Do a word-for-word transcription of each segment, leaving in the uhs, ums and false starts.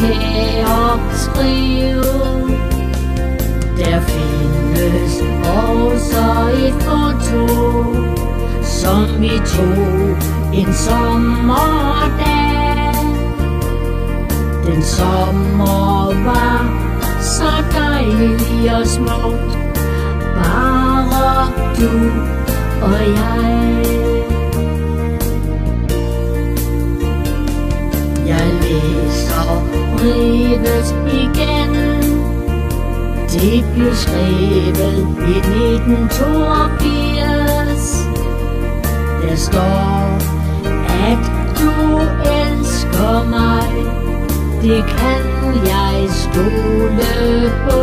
kære skrive. Der findes også et foto, som vi tog en sommerdag. Den sommer var så dejlig og smukt, bare du og jeg. Jeg læser brevet igen. Det blev skrevet i nitten toogfirs. Der står, at du elsker mig. Det kan jeg stole på.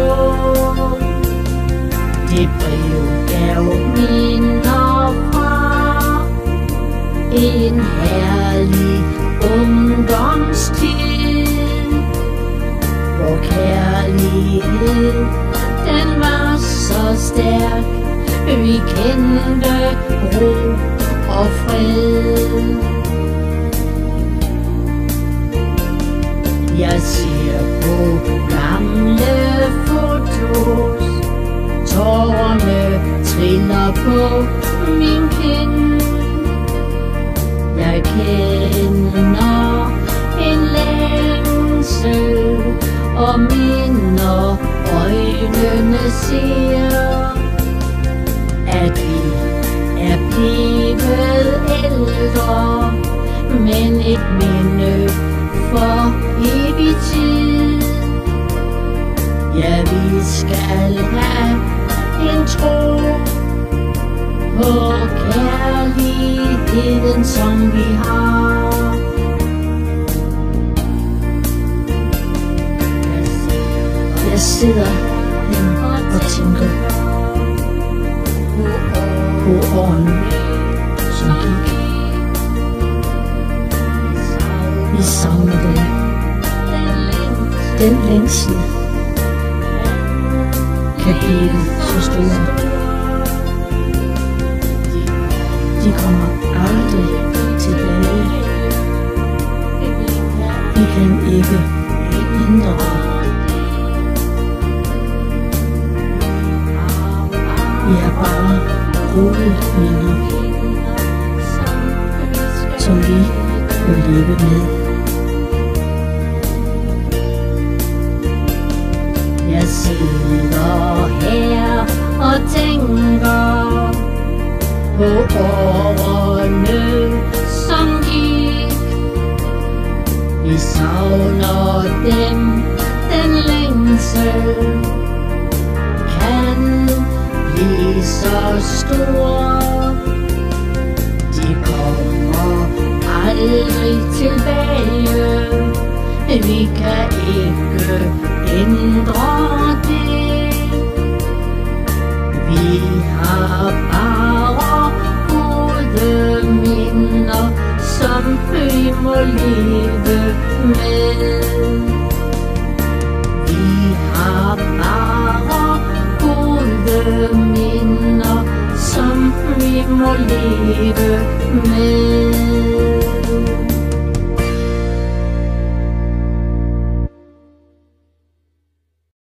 Det brev gav minder fra en herlig ungdomstid, hvor kærlighed den var så stærk. Vi kendte ro og fred. Jeg ser på gamle fotos, tårerne triller på min kind. Jeg kender en længsel, og mine øjnene siger, at vi er blevet ældre, men et minde for evig tid. Ja, vi skal have en tro på kærligheden, som vi har. Jeg sidder her og tænker på årene, som gik. Vi savner den, den længsel kan blive så store. De kommer aldrig tilbage. Vi kan ikke ændre det. Vi er bare gode minder, som vi må leve med. Jeg sidder her og tænker på årene, som gik. Vi savner dem, den længsel kan blive så stor. De kommer aldrig tilbage. Vi kan ikke ændre det. Vi har bare gode minder, som vi må leve med. Vi har bare gode minder, som vi må leve med.